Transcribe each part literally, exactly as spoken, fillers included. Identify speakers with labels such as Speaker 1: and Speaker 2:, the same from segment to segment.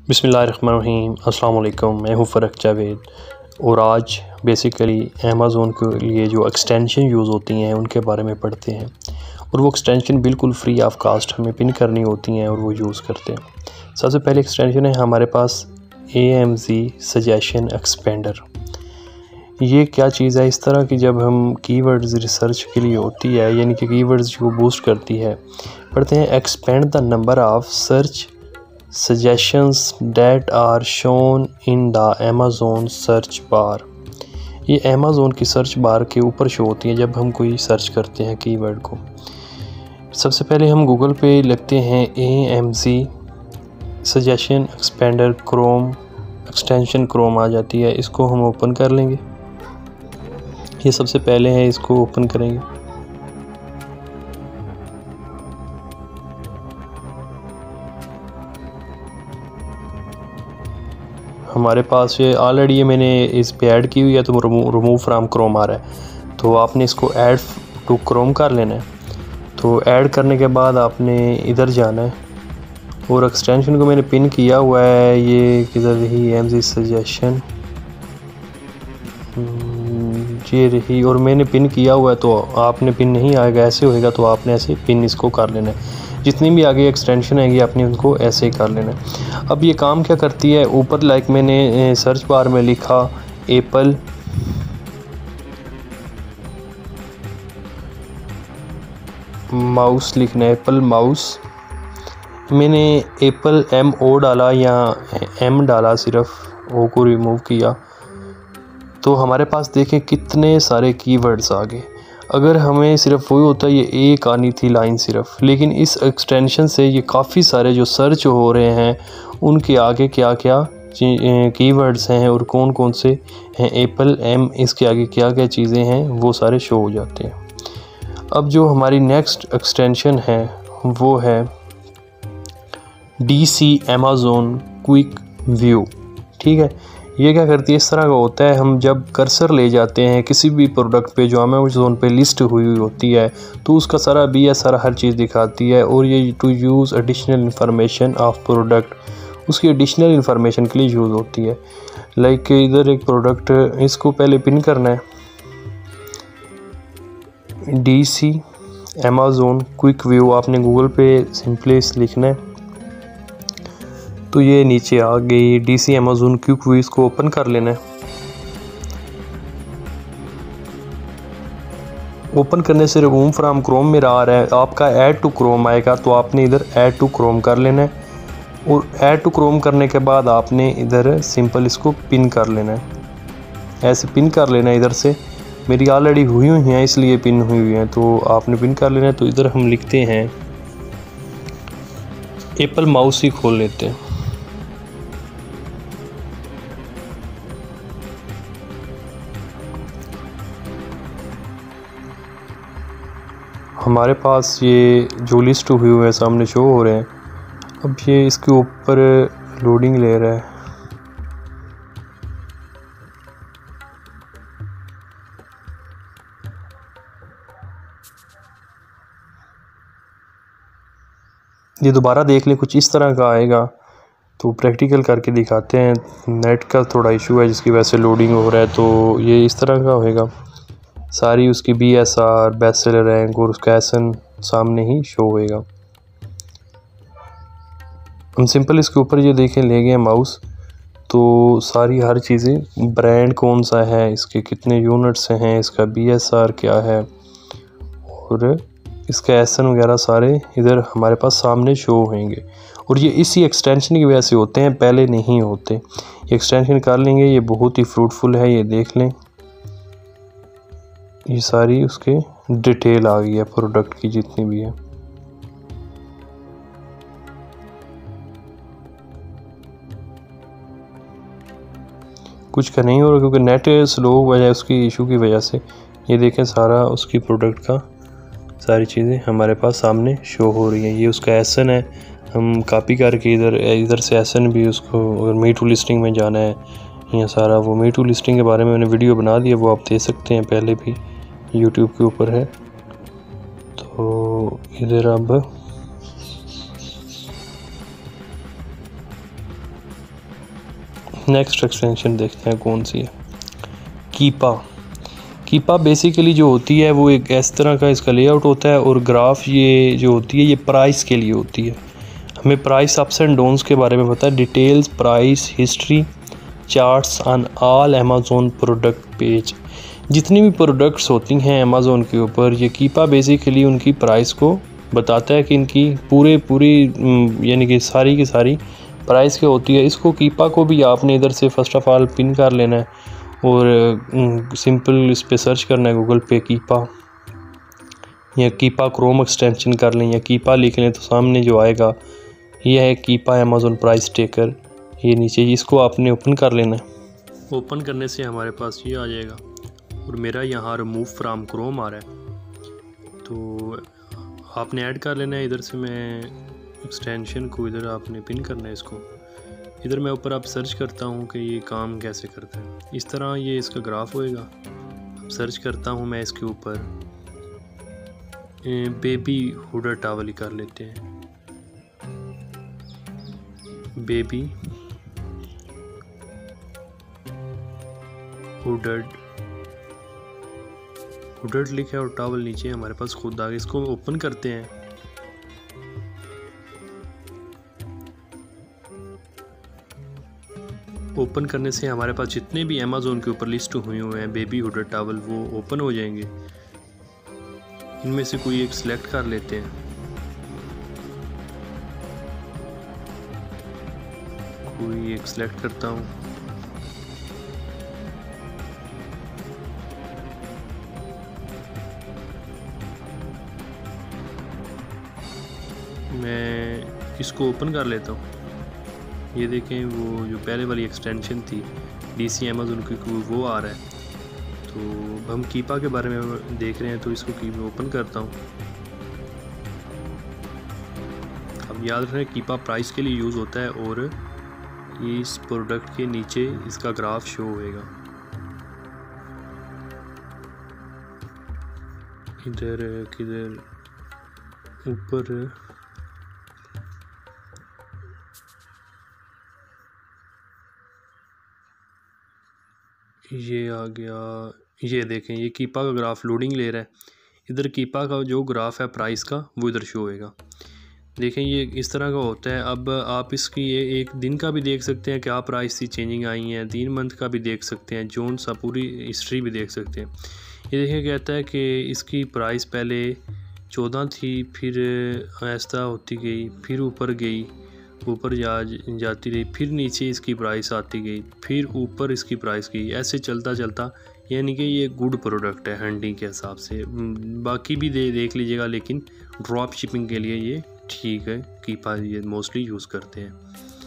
Speaker 1: बिस्मिल्लाहिर्रहमानिर्रहीम अस्सलाम वालेकुम। मैं हूँ फ़रक जावेद और आज बेसिकली अमेज़ोन के लिए जो एक्सटेंशन यूज़ होती हैं उनके बारे में पढ़ते हैं। और वो एक्सटेंशन बिल्कुल फ्री ऑफ कास्ट हमें पिन करनी होती हैं और वो यूज़ करते हैं। सबसे पहले एक्सटेंशन है हमारे पास A M Z suggestion expander. ये क्या चीज़ है, इस तरह की जब हम कीवर्ड्स रिसर्च के लिए होती है, यानी कि कीवर्ड्स को बूस्ट करती है, पढ़ते हैं expand the number of search suggestions that are shown in the Amazon search bar। ये Amazon की सर्च बार के ऊपर शो होती है जब हम कोई सर्च करते हैं कीवर्ड को। सबसे पहले हम गूगल पे लिखते हैं A M Z suggestion expander Chrome, extension Chrome आ जाती है। इसको हम ओपन कर लेंगे। ये सबसे पहले है, इसको ओपन करेंगे। हमारे पास ये ऑलरेडी ये मैंने इस पे ऐड की हुई है तो रिमूव फ्रॉम क्रोम आ रहा है, तो आपने इसको ऐड टू क्रोम कर लेना है। तो ऐड करने के बाद आपने इधर जाना है और एक्सटेंशन को मैंने पिन किया हुआ है, ये किधर रही, एम ज़ी सजेशन ये रही, और मैंने पिन किया हुआ है। तो आपने पिन नहीं आएगा, ऐसे होएगा तो आपने ऐसे पिन इसको कर लेना है। जितनी भी आगे एक्सटेंशन आएगी आपने उनको ऐसे ही कर लेना है। अब ये काम क्या करती है, ऊपर लाइक मैंने सर्च बार में लिखा एप्पल माउस, लिखना है एप्पल माउस। मैंने एप्पल एम ओ डाला या एम डाला, सिर्फ ओ को रिमूव किया, तो हमारे पास देखें कितने सारे कीवर्ड्स आ गए। अगर हमें सिर्फ वही होता, ये एक आनी थी लाइन सिर्फ, लेकिन इस एक्सटेंशन से ये काफ़ी सारे जो सर्च हो रहे हैं उनके आगे क्या क्या कीवर्ड्स हैं और कौन कौन से हैं, एप्पल एम, इसके आगे क्या क्या चीज़ें हैं वो सारे शो हो जाते हैं। अब जो हमारी नेक्स्ट एक्सटेंशन है वो है D C Amazon quick view. ठीक है, ये क्या करती है, इस तरह का होता है, हम जब कर्सर ले जाते हैं किसी भी प्रोडक्ट पे जो अमेज़ोन पे लिस्ट हुई हुई होती है तो उसका सारा बी एस सारा हर चीज़ दिखाती है। और ये to use additional information of product, उसकी एडिशनल इंफॉर्मेशन के लिए यूज़ होती है। लाइक इधर एक प्रोडक्ट, इसको पहले पिन करना है, D C Amazon quick view, आपने गूगल पे सिंपली लिखना है तो ये नीचे आ गई D C Amazon quick view. इसको ओपन कर लेना है। ओपन करने से रिमूव फ्रॉम क्रोम में आ रहा है, आपका ऐड टू क्रोम आएगा तो आपने इधर ऐड टू क्रोम कर लेना है। और ऐड टू क्रोम करने के बाद आपने इधर सिंपल इसको पिन कर लेना है, ऐसे पिन कर लेना है। इधर से मेरी ऑलरेडी हुई हुई हैं इसलिए पिन हुई हुई हैं, तो आपने पिन कर लेना है। तो इधर हम लिखते हैं एप्पल माउस ही खोल लेते हैं। हमारे पास ये जो लिस्ट हुई हुए सामने शो हो रहे हैं। अब ये इसके ऊपर लोडिंग ले रहा है। ये दोबारा देख लें, कुछ इस तरह का आएगा, तो प्रैक्टिकल करके दिखाते हैं। नेट का थोड़ा इशू है जिसकी वजह से लोडिंग हो रहा है, तो ये इस तरह का होएगा। सारी उसकी B S R, best seller rank और उसका एस एन सामने ही शो होएगा। हम सिंपल इसके ऊपर ये देखें ले गए माउस, तो सारी हर चीज़ें, ब्रांड कौन सा है, इसके कितने यूनिट्स हैं, इसका बी एस आर क्या है और इसका एस एन वगैरह सारे इधर हमारे पास सामने शो होंगे। और ये इसी एक्सटेंशन की वजह से होते हैं, पहले नहीं होते। ये एक्सटेंशन कर लेंगे, ये बहुत ही फ्रूटफुल है, ये देख लें, ये सारी उसके डिटेल आ गई है प्रोडक्ट की जितनी भी है। कुछ का नहीं हो रहा क्योंकि नेट स्लो हुआ है उसकी इशू की वजह से। ये देखें सारा उसकी प्रोडक्ट का सारी चीज़ें हमारे पास सामने शो हो रही हैं। ये उसका एस एन है, हम कॉपी करके इधर इधर से एस एन भी उसको, अगर मी टू लिस्टिंग में जाना है ये सारा, वो मी टू लिस्टिंग के बारे में मैंने वीडियो बना दिया, वो आप दे सकते हैं, पहले भी यूट्यूब के ऊपर है। तो इधर अब नेक्स्ट एक्सटेंशन देखते हैं कौन सी है। कीपा। कीपा बेसिकली जो होती है वो एक इस तरह का इसका लेआउट होता है, और ग्राफ ये जो होती है ये प्राइस के लिए होती है। हमें प्राइस अप्स एंड डाउन्स के बारे में पता है, details, price, history, charts on all Amazon product page. जितनी भी प्रोडक्ट्स होती हैं अमेज़ॉन के ऊपर, ये कीपा बेसिकली उनकी प्राइस को बताता है कि इनकी पूरे पूरी यानी कि सारी की सारी प्राइस क्या होती है। इसको कीपा को भी आपने इधर से फ़र्स्ट ऑफ़ ऑल पिन कर लेना है, और सिंपल इस पे सर्च करना है गूगल पे कीपा, या कीपा क्रोम एक्सटेंशन कर लें या कीपा लिख लें, तो सामने जो आएगा यह है कीपा अमेज़ॉन प्राइस टेकर। ये नीचे इसको आपने ओपन कर लेना है। ओपन करने से हमारे पास ये आ जाएगा, और मेरा यहाँ रिमूव फ्राम क्रोम आ रहा है, तो आपने ऐड कर लेना है। इधर से मैं एक्सटेंशन को इधर आपने पिन करना है इसको। इधर मैं ऊपर आप सर्च करता हूँ कि ये काम कैसे करता है। इस तरह ये इसका ग्राफ होएगा। अब सर्च करता हूँ मैं इसके ऊपर बेबी हुडर टावल कर लेते हैं। बेबी हुडर हुडर लिखा है और टावल नीचे हमारे पास खुद आ गया। इसको ओपन करते हैं। ओपन करने से हमारे पास जितने भी अमेज़ॉन के ऊपर लिस्ट हुए हुए हैं बेबी हुडर टावल वो ओपन हो जाएंगे। इनमें से कोई एक सिलेक्ट कर लेते हैं। कोई एक सिलेक्ट करता हूँ। मैं इसको ओपन कर लेता हूँ। ये देखें वो जो पहले वाली एक्सटेंशन थी डीसी अमेज़ॉन की वो आ रहा है। तो हम कीपा के बारे में देख रहे हैं, तो इसको की ओपन करता हूँ। अब याद रखें कीपा प्राइस के लिए यूज़ होता है, और इस प्रोडक्ट के नीचे इसका ग्राफ शो होएगा। इधर किधर ऊपर ये आ गया। ये देखें ये कीपा का ग्राफ लोडिंग ले रहा है। इधर कीपा का जो ग्राफ है प्राइस का वो इधर शो होएगा। देखें ये इस तरह का होता है। अब आप इसकी ये एक दिन का भी देख सकते हैं, क्या प्राइस थी चेंजिंग आई है। तीन मंथ का भी देख सकते हैं, जोन सा पूरी हिस्ट्री भी देख सकते हैं। ये देखिए कहता है कि इसकी प्राइस पहले चौदह थी, फिर ऐसा होती गई, फिर ऊपर गई, ऊपर जा जाती रही, फिर नीचे इसकी प्राइस आती गई, फिर ऊपर इसकी प्राइस गई, ऐसे चलता चलता। यानी कि ये गुड प्रोडक्ट है हैंडी के हिसाब से। बाकी भी दे देख लीजिएगा, लेकिन ड्रॉप शिपिंग के लिए ये ठीक है। कीपा ये मोस्टली यूज़ करते हैं।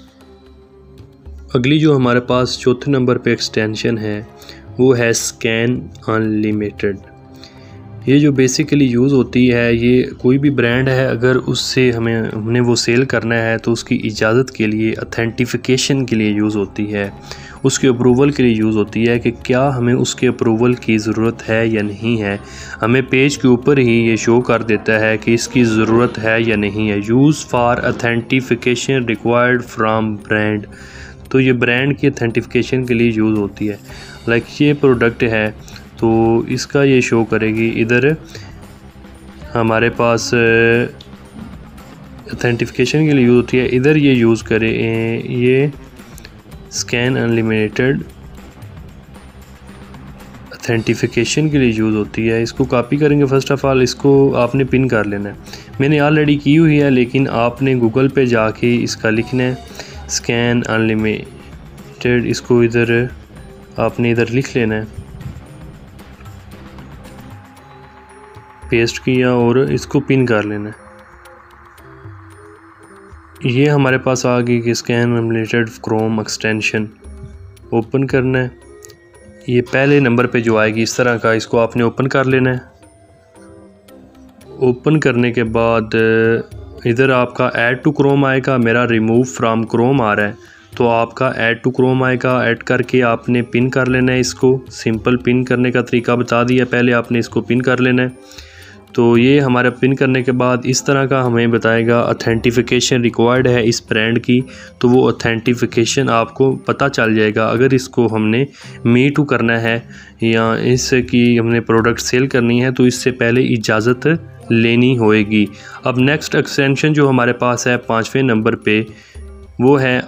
Speaker 1: अगली जो हमारे पास चौथे नंबर पे एक्सटेंशन है वो है स्कैन अनलिमिटेड। ये जो बेसिकली यूज़ होती है, ये कोई भी ब्रांड है अगर उससे हमें हमने वो सेल करना है तो उसकी इजाज़त के लिए, अथेंटिफिकेशन के लिए यूज़ होती है, उसके अप्रूवल के लिए यूज़ होती है कि क्या हमें उसके अप्रूवल की ज़रूरत है या नहीं है। हमें पेज के ऊपर ही ये शो कर देता है कि इसकी ज़रूरत है या नहीं है। Use for authentication required from brand. तो ये ब्रांड की अथेंटिफिकेशन के लिए यूज़ होती है। लाइक ये प्रोडक्ट है तो इसका ये शो करेगी। इधर हमारे पास अथेंटिफिकेशन के लिए यूज़ होती है, इधर ये यूज़ करें ये स्कैन अनलिमिटेड अथेंटिफिकेशन के लिए यूज़ होती है। इसको कॉपी करेंगे। फ़र्स्ट ऑफ़ ऑल इसको आपने पिन कर लेना है। मैंने ऑलरेडी की हुई है, लेकिन आपने गूगल पे जाके इसका लिखना है स्कैन अनलिमिटेड। इसको इधर आपने इधर लिख लेना है, पेस्ट किया और इसको पिन कर लेना है। ये हमारे पास आ गई कि scan unlimited Chrome extension. Open करना है। ये पहले नंबर पे जो आएगी इस तरह का, इसको आपने ओपन कर लेना है। ओपन करने के बाद इधर आपका ऐड टू क्रोम आएगा। मेरा रिमूव फ्रॉम क्रोम आ रहा है, तो आपका ऐड टू क्रोम आएगा। ऐड करके आपने पिन कर लेना है इसको। सिंपल पिन करने का तरीका बता दिया, पहले आपने इसको पिन कर लेना है। तो ये हमारा पिन करने के बाद इस तरह का हमें बताएगा ऑथेंटिफिकेशन रिक्वायर्ड है इस ब्रांड की, तो वो ऑथेंटिफिकेशन आपको पता चल जाएगा। अगर इसको हमने मी टू करना है या इससे कि हमने प्रोडक्ट सेल करनी है तो इससे पहले इजाज़त लेनी होएगी। अब नेक्स्ट एक्सटेंशन जो हमारे पास है पाँचवें नंबर पे वो है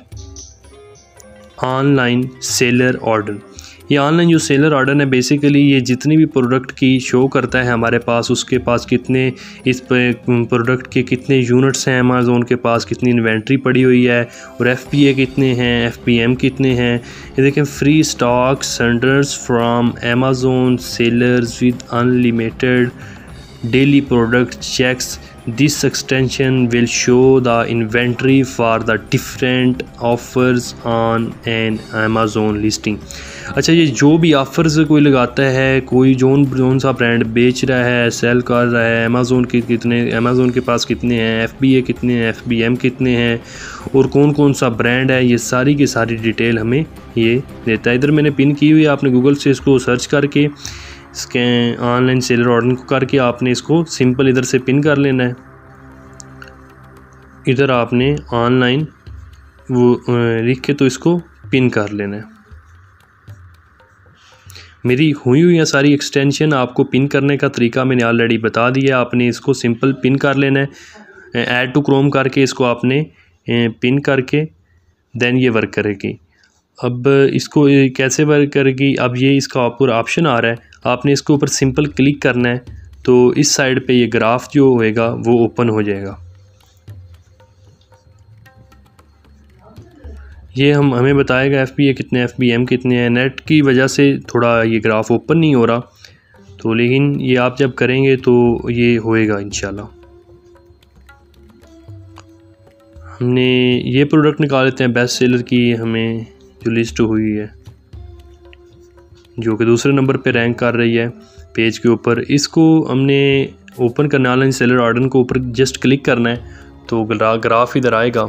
Speaker 1: ऑनलाइन सेलर ऑर्डर। ये ऑनलाइन जो सेलर ऑर्डर है बेसिकली ये जितनी भी प्रोडक्ट की शो करता है हमारे पास, उसके पास कितने इस प्रोडक्ट के कितने यूनिट्स हैं, अमेज़न के पास कितनी इन्वेंट्री पड़ी हुई है और एफ पी ए कितने हैं, एफ पी एम कितने हैं। ये देखें, free stock senders from Amazon sellers with unlimited daily product checks. This extension will show the inventory for the different offers on an Amazon listing। अच्छा, ये जो भी ऑफ़र्स कोई लगाता है, कोई जोन जोन सा ब्रांड बेच रहा है, सेल कर रहा है, अमेज़न के कितने अमेज़न के पास कितने हैं, एफ बी ए कितने हैं, एफ बी एम कितने हैं और कौन कौन सा ब्रांड है, ये सारी की सारी डिटेल हमें ये देता है। इधर मैंने पिन की हुई है, आपने गूगल से इसको सर्च करके इसके ऑनलाइन सेलर ऑर्डर को करके आपने इसको सिंपल इधर से पिन कर लेना है। इधर आपने ऑनलाइन वो लिख के तो इसको पिन कर लेना है। मेरी हुई हुई है सारी एक्सटेंशन, आपको पिन करने का तरीका मैंने ऑलरेडी बता दिया। आपने इसको सिंपल पिन कर लेना है, ऐड टू क्रोम करके इसको आपने पिन करके देन ये वर्क करेगी। अब इसको कैसे वर्क करेगी, अब ये इसका ऊपर ऑप्शन आ रहा है, आपने इसके ऊपर सिंपल क्लिक करना है तो इस साइड पे ये ग्राफ जो होएगा वो ओपन हो जाएगा। ये हम हमें बताएगा एफ पी ए कितने, एफ बी एम कितने हैं। नेट की वजह से थोड़ा ये ग्राफ ओपन नहीं हो रहा, तो लेकिन ये आप जब करेंगे तो ये होएगा इंशाल्लाह। हमने ये प्रोडक्ट निकाल लेते हैं बेस्ट सेलर की, हमें जो लिस्ट हुई है जो कि दूसरे नंबर पे रैंक कर रही है पेज के ऊपर। इसको हमने ओपन करना है, ऑनलाइन सेलर ऑर्डर को ऊपर जस्ट क्लिक करना है तो ग्रा, ग्राफ इधर आएगा,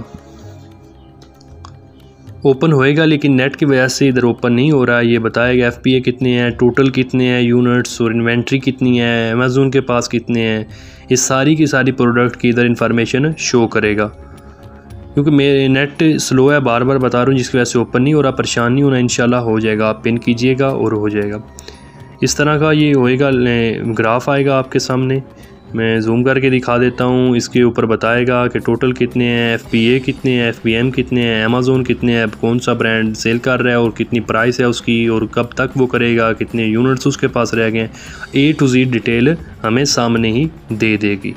Speaker 1: ओपन होएगा, लेकिन नेट की वजह से इधर ओपन नहीं हो रहा है। ये बताएगा एफ पी ए कितने हैं, टोटल कितने हैं यूनिट्स और इन्वेंट्री कितनी है, अमेज़न के पास कितने हैं, ये सारी की सारी प्रोडक्ट की इधर इंफॉर्मेशन शो करेगा। क्योंकि मेरे नेट स्लो है, बार बार बता रहा हूँ, जिसकी वजह से ओपन नहीं हो रहा, परेशान नहीं होना, इंशाल्लाह हो जाएगा। आप पिन कीजिएगा और हो जाएगा। इस तरह का ये होएगा, ग्राफ आएगा आपके सामने, मैं जूम करके दिखा देता हूँ। इसके ऊपर बताएगा कि टोटल कितने हैं, एफ पी ए कितने हैं, एफ बी एम कितने हैं, अमेज़न कितने हैं, कौन सा ब्रांड सेल कर रहा है और कितनी प्राइस है उसकी और कब तक वो करेगा, कितने यूनिट्स उसके पास रह गए, ए टू जी डिटेल हमें सामने ही दे देगी।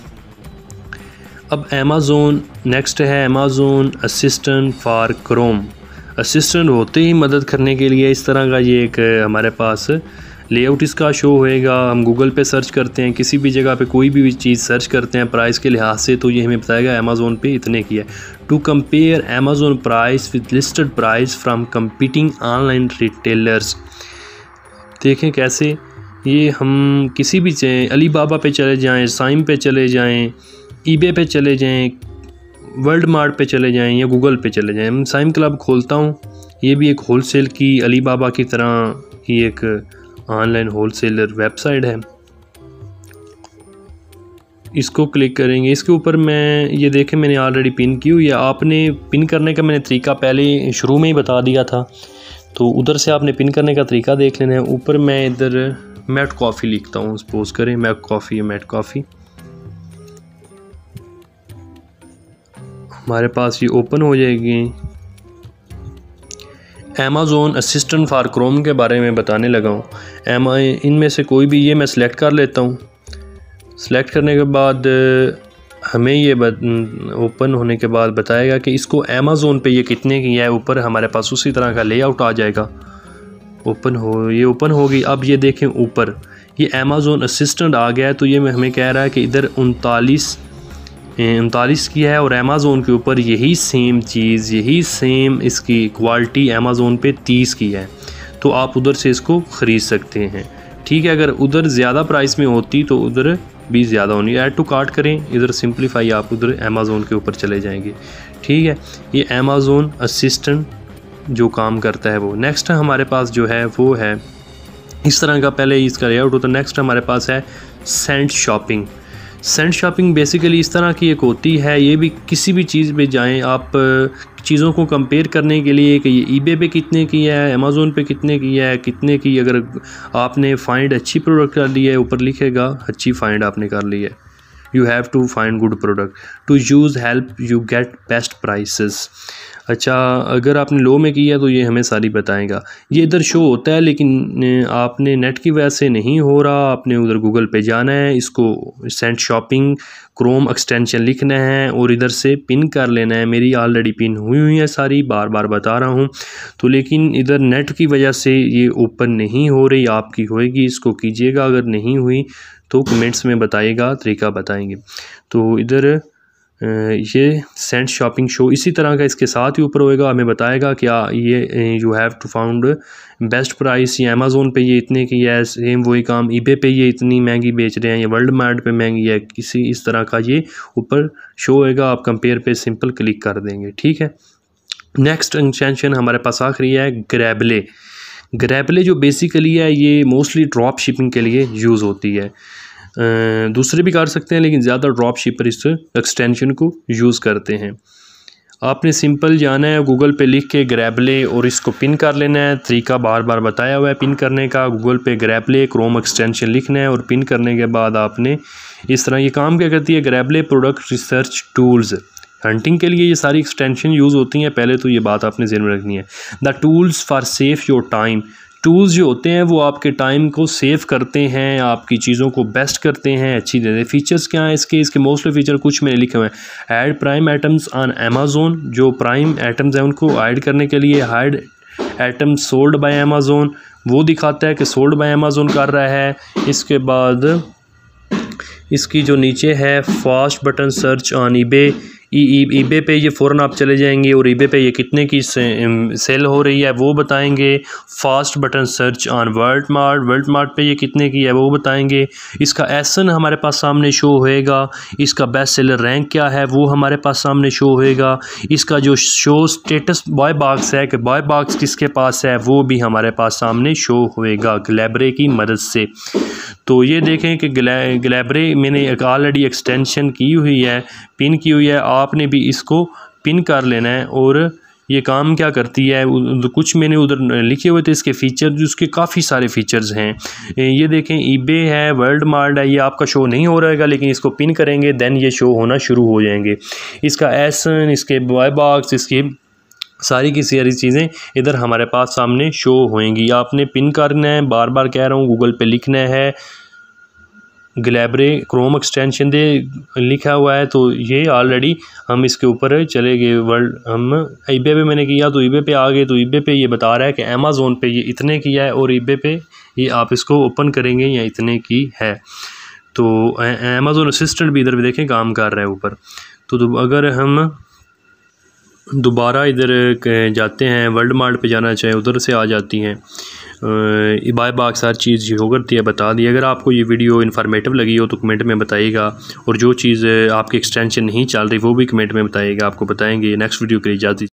Speaker 1: अब अमेज़न नेक्स्ट है, Amazon assistant for Chrome. Assistant होते ही मदद करने के लिए इस तरह का ये एक हमारे पास लेआउट इसका शो होएगा। हम गूगल पे सर्च करते हैं, किसी भी जगह पे कोई भी चीज़ सर्च करते हैं प्राइस के लिहाज से, तो ये हमें बताएगा अमेज़न पे इतने की है। To compare Amazon price with listed price from competing online retailers. देखें कैसे ये हम किसी भी अली बाबा पे चले जाएँ, साइम पे चले जाएँ, ईबे पे चले जाएँ, वर्ल्ड मार्ट पे चले जाएँ या गूगल पे चले जाएँ। मैं साइम क्लब खोलता हूँ, ये भी एक होलसेल की अली बाबा की तरह ही एक ऑनलाइन होलसेलर वेबसाइट है। इसको क्लिक करेंगे, इसके ऊपर मैं ये देखें मैंने ऑलरेडी पिन की हुई है। आपने पिन करने का मैंने तरीका पहले शुरू में ही बता दिया था, तो उधर से आपने पिन करने का तरीका देख लेना है। ऊपर मैं इधर मैट कॉफ़ी लिखता हूँ, सपोज करें मैट कॉफ़ी है, मैट कॉफ़ी हमारे पास ये ओपन हो जाएगी। अमेज़न असिस्टेंट फॉर क्रोम के बारे में बताने लगा हूँ। एम इनमें से कोई भी ये मैं सिलेक्ट कर लेता हूँ। सिलेक्ट करने के बाद हमें ये ओपन होने के बाद बताएगा कि इसको अमेज़न पे ये कितने की है। ऊपर हमारे पास उसी तरह का लेआउट आ जाएगा, ओपन हो ये ओपन होगी। अब ये देखें ऊपर ये अमेज़न असिस्टेंट आ गया है, तो ये हमें कह रहा है कि इधर उनतालीस उनतालीस की है और अमेज़न के ऊपर यही सेम चीज़ यही सेम इसकी क्वालिटी अमेज़न पे तीस की है, तो आप उधर से इसको ख़रीद सकते हैं। ठीक है, अगर उधर ज़्यादा प्राइस में होती तो उधर भी ज़्यादा होनी। ऐड टू कार्ट करें, इधर सिंप्लीफाई, आप उधर अमेज़न के ऊपर चले जाएंगे। ठीक है, ये अमेज़न असिस्टेंट जो काम करता है वो। नेक्स्ट हमारे पास जो है वो है इस तरह का पहले इसका लेआउट होता है। नेक्स्ट हमारे पास है cent shopping. Cent shopping basically इस तरह की एक होती है, ये भी किसी भी चीज़ पे जाएं आप चीज़ों को कंपेयर करने के लिए कि ये ईबे पे कितने की है, अमेज़ोन पे कितने की है, कितने की, अगर आपने फाइंड अच्छी प्रोडक्ट कर ली है, ऊपर लिखेगा अच्छी फाइंड आपने कर ली है, you have to find good product to use help you get best prices. अच्छा, अगर आपने लो में किया तो ये हमें सारी बताएगा। ये इधर शो होता है लेकिन आपने नेट की वजह से नहीं हो रहा, आपने उधर गूगल पे जाना है, इसको सेंट शॉपिंग क्रोम एक्सटेंशन लिखना है और इधर से पिन कर लेना है। मेरी ऑलरेडी पिन हुई हुई है सारी, बार बार बता रहा हूँ तो, लेकिन इधर नेट की वजह से ये ओपन नहीं हो रही, आपकी होएगी, इसको कीजिएगा। अगर नहीं हुई तो कमेंट्स में बताइएगा, तरीका बताएंगे। तो इधर ये सेंट शॉपिंग शो इसी तरह का इसके साथ ही ऊपर होएगा, हमें बताएगा क्या ये you have to found best price, ये अमेज़ोन पे ये इतने की है, सेम वही काम ईबे पे ये इतनी महंगी बेच रहे हैं, ये वर्ल्ड मार्ट पे महंगी है, किसी इस तरह का ये ऊपर शो होएगा। आप कंपेयर पे सिंपल क्लिक कर देंगे, ठीक है। नेक्स्ट एक्सटेंशन हमारे पास आखिरी है ग्रैबले। ग्रैबले जो बेसिकली है ये मोस्टली ड्रॉप शिपिंग के लिए यूज़ होती है, दूसरे भी कर सकते हैं लेकिन ज़्यादा ड्रॉप शिपर इस एक्सटेंशन को यूज़ करते हैं। आपने सिंपल जाना है गूगल पे लिख के ग्रैबले और इसको पिन कर लेना है। तरीका बार बार बताया हुआ है पिन करने का। गूगल पे ग्रैबले क्रोम एक्सटेंशन लिखना है और पिन करने के बाद आपने इस तरह ये काम क्या करती है, Grabley product research tools, hunting के लिए ये सारी एक्सटेंशन यूज़ होती हैं। पहले तो ये बात आपने ज़हन में रखनी है। The tools for safe your time, tools जो होते हैं वो आपके टाइम को सेव करते हैं, आपकी चीज़ों को बेस्ट करते हैं, अच्छी देते हैं। फीचर्स क्या हैं इसके, इसके मोस्टली फीचर कुछ मैंने लिखे हुए हैं। Add prime items on Amazon, जो प्राइम आइटम्स हैं उनको ऐड करने के लिए hide items sold by Amazon, वो दिखाता है कि सोल्ड बाय अमेज़ोन कर रहा है। इसके बाद इसकी जो नीचे है fast button search on eBay, eBay पे ये फ़ौरन आप चले जाएंगे और ईबे पे ये कितने की से, सेल हो रही है वो बताएंगे। Fast button search on world mart, world mart पे ये कितने की है वो बताएंगे। इसका एसन हमारे पास सामने शो होएगा। इसका बेस्ट सेलर रैंक क्या है वो हमारे पास सामने शो होएगा। इसका जो शो स्टेटस बॉय बॉक्स है कि बॉय बॉक्स किसके पास है वो भी हमारे पास सामने शो होएगा ग्लैब्रे की मदद से। तो ये देखें कि ग्लैब्रे मैंने एक ऑलरेडी एक्सटेंशन की हुई है, पिन की हुई है, आपने भी इसको पिन कर लेना है। और ये काम क्या करती है, कुछ मैंने उधर लिखे हुए थे इसके फीचर, जिसके काफ़ी सारे फीचर्स हैं। ये देखें ईबे है, वर्ल्ड मार्ट है, ये आपका शो नहीं हो रहेगा लेकिन इसको पिन करेंगे देन ये शो होना शुरू हो जाएंगे। इसका एसन, इसके बॉय बॉक्स, इसकी सारी की सारी चीज़ें इधर हमारे पास सामने शो होएंगी। आपने पिन करना है, बार बार कह रहा हूँ, गूगल पे लिखना है ग्लैब्रे क्रोम एक्सटेंशन दे लिखा हुआ है। तो ये ऑलरेडी हम इसके ऊपर चले गए। वर्ल्ड हम ईबे पे मैंने किया तो ईबे पे आ गए, तो ईबे पे ये बता रहा है कि अमेज़ोन पे ये इतने की है और ईबे पे ये आप इसको ओपन करेंगे या इतने की है। तो अमेज़ोन असिस्टेंट भी इधर भी देखें काम कर रहा है ऊपर। तो अगर हम दोबारा इधर जाते हैं, वर्ल्ड मार्ट पे जाना चाहे उधर से आ जाती हैं। बाय बॉक्स हर चीज़ हो करती है, बता दी। अगर आपको ये वीडियो इन्फॉर्मेटिव लगी हो तो कमेंट में बताइएगा, और जो चीज़ आपकी एक्सटेंशन नहीं चल रही वो भी कमेंट में बताइएगा, आपको बताएंगे। नेक्स्ट वीडियो के लिए इजाज़त।